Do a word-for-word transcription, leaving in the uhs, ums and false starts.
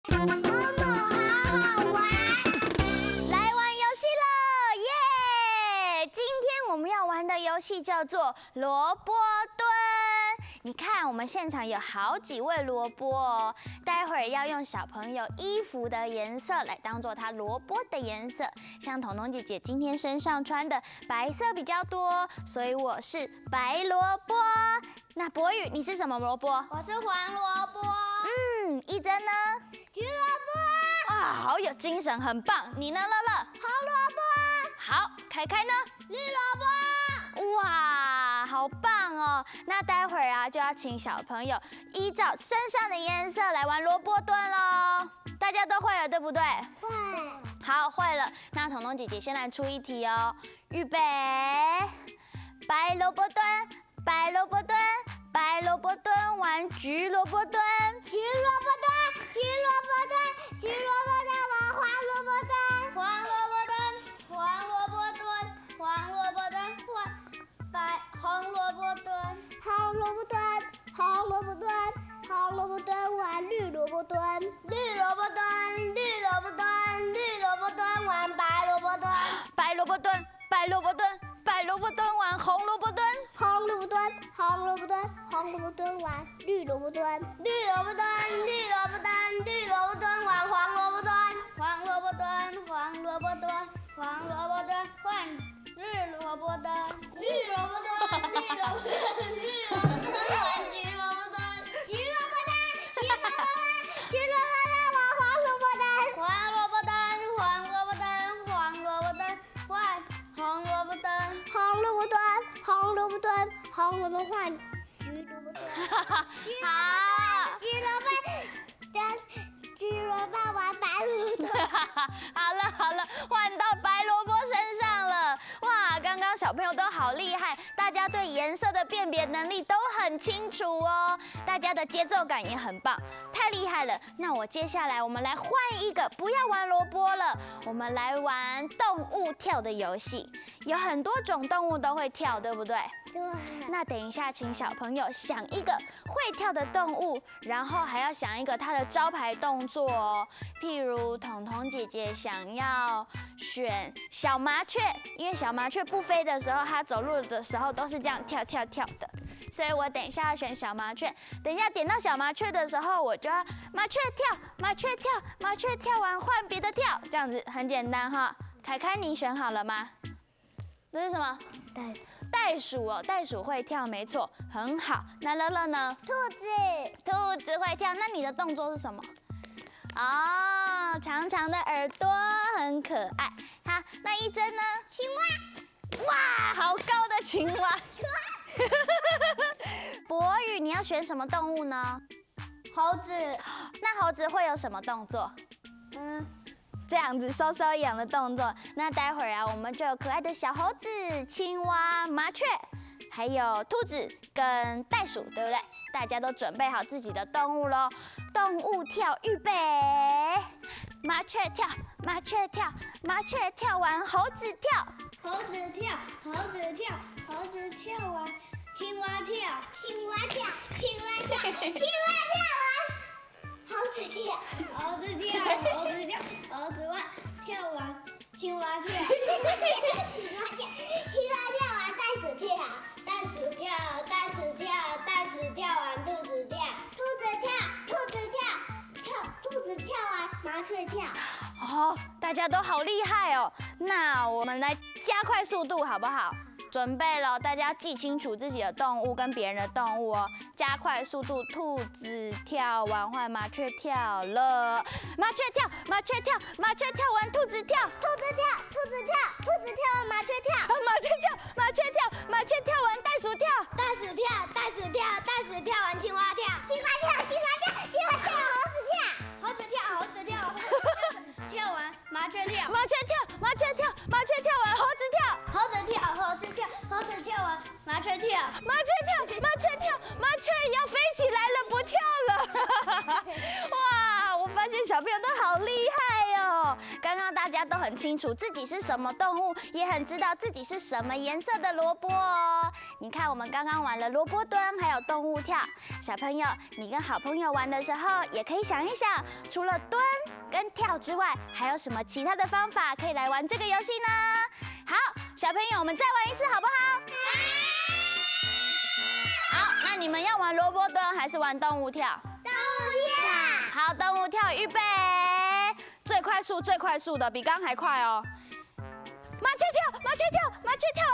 妈妈好好玩， 来玩游戏了，耶！今天我们要玩的游戏叫做萝卜蹲。你看，我们现场有好几位萝卜哦，待会儿要用小朋友衣服的颜色来当做它萝卜的颜色。像彤彤姐姐今天身上穿的白色比较多，所以我是白萝卜。那博宇，你是什么萝卜？ 我是黄萝卜。 嗯，一珍呢？ 橘萝卜。 哇，好有精神，很棒。你呢，乐乐？ 红萝卜。 好，凯凯呢？ 绿萝卜。 哇，好棒哦！那待会儿啊，就要请小朋友依照身上的颜色来玩萝卜蹲喽。大家都会了，对不对？ 会。 好，会了。那彤彤姐姐先来出一题哦。预备，白萝卜蹲，白萝卜蹲，白萝卜蹲完橘萝卜蹲， 橘萝卜蹲，橘萝卜蹲，橘萝卜蹲完黄萝卜蹲，黄萝卜蹲，黄萝卜蹲，黄萝卜蹲换白红萝卜蹲，红萝卜蹲，红萝卜蹲，红萝卜蹲完绿萝卜蹲，绿萝卜蹲，绿萝卜蹲，绿萝卜蹲完白萝卜蹲， 白萝卜蹲，白萝卜蹲，白萝卜蹲完红萝卜蹲， 红萝卜蹲，红萝卜蹲，红萝卜蹲完绿萝卜蹲，绿萝卜蹲，绿萝卜蹲，绿萝卜蹲完黄萝卜蹲，黄萝卜蹲，黄萝卜蹲，黄萝卜蹲换绿萝卜蹲，绿萝卜蹲，绿萝卜蹲，绿萝卜蹲换橘萝卜蹲，橘萝卜蹲，橘萝卜蹲，橘萝卜蹲完黄萝卜蹲，黄萝卜蹲，黄萝卜蹲，黄萝卜蹲换红萝卜蹲，红萝卜蹲，红萝卜蹲，红萝卜换橘萝卜蹲，橘萝卜橘萝卜蹲，橘萝卜完白萝卜蹲。 好了好了，换到白萝卜身上了。哇，刚刚小朋友都好厉害，大家对颜色的辨别能力都很清楚哦，大家的节奏感也很棒，太厉害了。那我接下来我们来换一个，不要玩萝卜了，我们来玩动物跳的游戏。有很多种动物都会跳，对不对？ 对。 那等一下，请小朋友想一个会跳的动物，然后还要想一个它的招牌动作哦。譬如彤彤姐姐想要选小麻雀，因为小麻雀不飞的时候，它走路的时候都是这样跳跳跳的，所以我等一下要选小麻雀。等一下点到小麻雀的时候，我就要麻雀跳，麻雀跳，麻雀跳完换别的跳，这样子很简单哈。凯凯，你选好了吗？这是什么？ 袋鼠。 袋鼠哦，袋鼠会跳，没错，很好。那乐乐呢？ 兔子。 兔子会跳，那你的动作是什么？哦，长长的耳朵，很可爱。好，那一珍呢？ 青蛙。 哇，好高的青蛙！博宇，你要选什么动物呢？ 猴子。 那猴子会有什么动作？嗯。这样子搔搔痒的动作，那待会儿啊，我们就有可爱的小猴子、青蛙、麻雀，还有兔子跟袋鼠，对不对？大家都准备好自己的动物咯。动物跳，预备，麻雀跳，麻雀跳，麻雀跳完，猴子跳， 猴子跳，猴子跳，猴子跳完，青蛙跳，青蛙跳，青蛙跳，青蛙跳完。猴子跳，猴子跳，猴子跳，猴子完跳完，青蛙跳，青蛙跳，青蛙跳，青蛙跳完，袋鼠跳，袋鼠跳，袋鼠跳，袋鼠跳完，兔子跳，兔子跳，兔子跳，跳兔子跳完，麻雀跳。 哦，大家都好厉害哦！那我们来加快速度好不好？准备了，大家记清楚自己的动物跟别人的动物哦。加快速度，兔子跳完换麻雀跳了，麻雀跳，麻雀跳，麻雀跳完兔子跳， 兔子跳，兔子跳，兔子跳完麻雀跳， 麻雀跳，麻雀跳，麻雀跳完袋鼠跳， 袋鼠跳，袋鼠跳，袋鼠跳完青蛙跳，青蛙跳，青蛙跳，青蛙跳猴子跳，猴子跳，猴子跳，跳完麻雀跳， 麻雀跳，麻雀跳，麻雀跳完猴子跳， 猴子跳，猴子跳，猴子跳完麻雀跳， 麻雀跳，麻雀跳，麻雀要飞起来了，不跳了。哇，我发现小朋友都好厉害哦。 哦！刚刚大家都很清楚自己是什么动物，也很知道自己是什么颜色的萝卜哦。你看，我们刚刚玩了萝卜蹲，还有动物跳。小朋友，你跟好朋友玩的时候，也可以想一想，除了蹲跟跳之外，还有什么其他的方法可以来玩这个游戏呢？好，小朋友，我们再玩一次好不好？好，那你们要玩萝卜蹲还是玩动物跳？ 动物跳。 好，动物跳，预备，最快速，最快速的，比刚还快哦。麻雀跳，麻雀跳，麻雀跳，